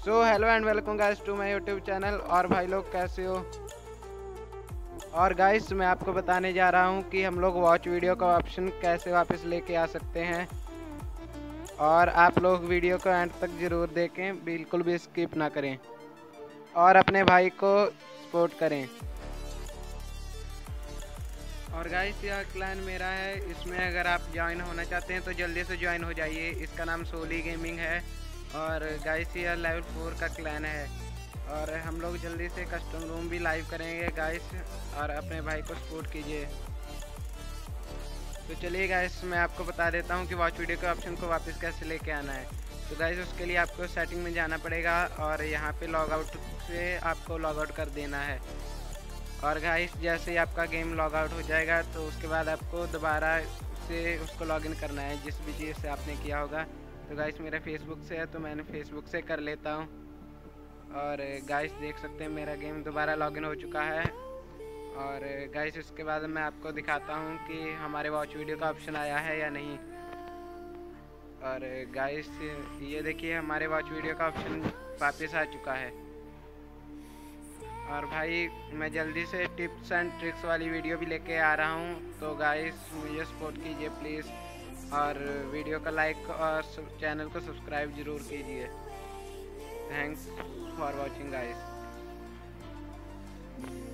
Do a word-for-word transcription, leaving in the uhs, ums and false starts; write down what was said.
So hello and welcome guys to my YouTube channel. और भाई लोग कैसे हो। और गाइस मैं आपको बताने जा रहा हूं कि हम लोग वॉच वीडियो का ऑप्शन कैसे वापस लेके आ सकते हैं। और आप लोग वीडियो को एंड तक ज़रूर देखें, बिल्कुल भी स्किप ना करें और अपने भाई को सपोर्ट करें। और गाइस यह क्लैन मेरा है, इसमें अगर आप ज्वाइन होना चाहते हैं तो जल्दी से ज्वाइन हो जाइए। इसका नाम सोली गेमिंग है और गाइस यह लेवल फोर का क्लैन है। और हम लोग जल्दी से कस्टम रूम भी लाइव करेंगे गाइस, और अपने भाई को सपोर्ट कीजिए। तो चलिए गाइस मैं आपको बता देता हूँ कि वॉच वीडियो के ऑप्शन को वापस कैसे लेके आना है। तो गाइस उसके लिए आपको सेटिंग में जाना पड़ेगा और यहाँ पे लॉग आउट से आपको लॉग आउट कर देना है। और गाइस जैसे ही आपका गेम लॉग आउट हो जाएगा तो उसके बाद आपको दोबारा से उसको लॉगिन करना है, जिस भी चीज़ से आपने किया होगा। तो गाइस मेरा फेसबुक से है तो मैंने फेसबुक से कर लेता हूँ। और गाइस देख सकते हैं मेरा गेम दोबारा लॉगिन हो चुका है। और गाइस इसके बाद मैं आपको दिखाता हूँ कि हमारे वॉच वीडियो का ऑप्शन आया है या नहीं। और गाइस ये देखिए हमारे वॉच वीडियो का ऑप्शन वापस आ चुका है। और भाई मैं जल्दी से टिप्स एंड ट्रिक्स वाली वीडियो भी लेके आ रहा हूँ, तो गाइस मुझे सपोर्ट कीजिए प्लीज़। और वीडियो का लाइक और चैनल को सब्सक्राइब ज़रूर कीजिए। Thanks for watching guys.